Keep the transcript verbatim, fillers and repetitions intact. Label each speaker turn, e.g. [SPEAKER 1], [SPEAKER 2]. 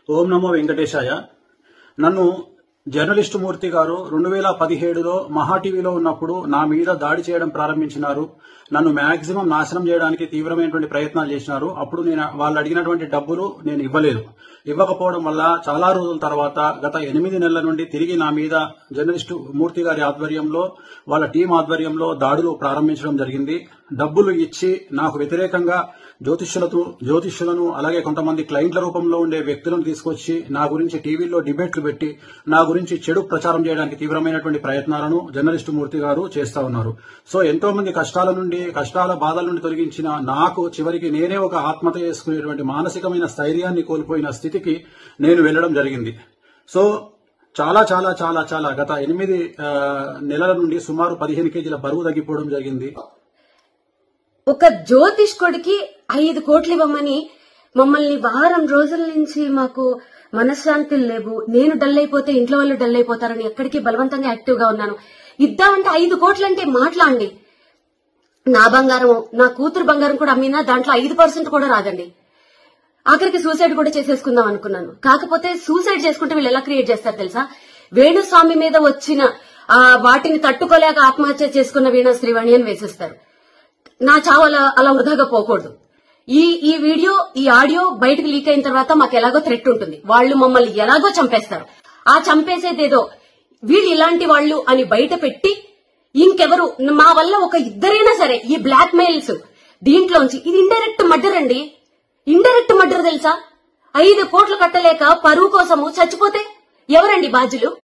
[SPEAKER 1] ఓం నమో వెంకటేశాయ. నన్ను జర్నలిస్టు మూర్తి గారు రెండు వేల పదిహేడులో మహా టీవీలో ఉన్నప్పుడు నా మీద దాడి చేయడం ప్రారంభించినారు. నన్ను మాక్సిమం నాశనం చేయడానికి తీవ్రమైనటువంటి ప్రయత్నాలు చేసినారు. అప్పుడు నేను వాళ్ళు అడిగినటువంటి డబ్బులు నేను ఇవ్వలేదు. ఇవ్వకపోవడం వల్ల చాలా రోజుల తర్వాత గత ఎనిమిది నెలల నుండి తిరిగి నా మీద జర్నలిస్టు మూర్తి గారి ఆధ్వర్యంలో వాళ్ళ టీం ఆధ్వర్యంలో దాడులు ప్రారంభించడం జరిగింది. డబ్బులు ఇచ్చి నాకు వ్యతిరేకంగా జ్యోతిష్యులతో జ్యోతిష్యులను అలాగే కొంతమంది క్లయింట్ల రూపంలో ఉండే వ్యక్తులను తీసుకొచ్చి నా గురించి టీవీలో డిబేట్లు పెట్టి నా గురించి చెడు ప్రచారం చేయడానికి తీవ్రమైనటువంటి ప్రయత్నాలను జర్నలిస్టు మూర్తి గారు చేస్తా ఉన్నారు. సో ఎంతో మంది కష్టాల నుండి కష్టాల బాధల నుండి తొలగించిన నాకు చివరికి నేనే ఒక ఆత్మహత్య చేసుకునేటువంటి మానసికమైన స్థైర్యాన్ని కోల్పోయిన స్థితికి నేను వెళ్లడం జరిగింది. సో చాలా చాలా చాలా చాలా గత ఎనిమిది నెలల నుండి సుమారు పదిహేను కేజీల బరువు తగ్గిపోవడం జరిగింది.
[SPEAKER 2] ఒక జ్యోతిష్కుడికి ఐదు కోట్లు ఇవ్వమని మమ్మల్ని వారం రోజుల నుంచి మాకు మనశ్శాంతులు లేవు. నేను డల్ అయిపోతే ఇంట్లో వాళ్ళు డల్ అయిపోతారని ఎక్కడికి బలవంతంగా యాక్టివ్ గా ఉన్నాను. ఇద్దామంటే ఐదు కోట్లంటే మాట్లాడండి. నా బంగారం నా కూతురు బంగారం కూడా అమ్మినా దాంట్లో ఐదు పర్సెంట్ కూడా రాదండి. ఆఖరికి సూసైడ్ కూడా చేసేసుకుందాం అనుకున్నాను. కాకపోతే సూసైడ్ చేసుకుంటే వీళ్ళు ఎలా క్రియేట్ చేస్తారు తెలుసా? వేణుస్వామి మీద వచ్చిన ఆ వాటిని తట్టుకోలేక ఆత్మహత్య చేసుకున్న వీణా శ్రీవాణి అని వేసేస్తారు. నా చావు అలా అలా వృధాగా పోకూడదు. ఈ ఈ వీడియో ఈ ఆడియో బయటకు లీక్ అయిన తర్వాత మాకు ఎలాగో థ్రెట్ ఉంటుంది. వాళ్ళు మమ్మల్ని ఎలాగో చంపేస్తారు. ఆ చంపేసేదేదో వీళ్ళు ఇలాంటి వాళ్ళు అని బయట పెట్టి ఇంకెవరు మా వల్ల ఒక ఇద్దరైనా సరే ఈ బ్లాక్ మెయిల్స్ దీంట్లోంచి ఇది ఇండైరెక్ట్ మర్డర్ అండి. ఇండైరెక్ట్ మర్డర్ తెలుసా? ఐదు కోట్లు కట్టలేక పరువు కోసము చచ్చిపోతే ఎవరండి బాధ్యులు?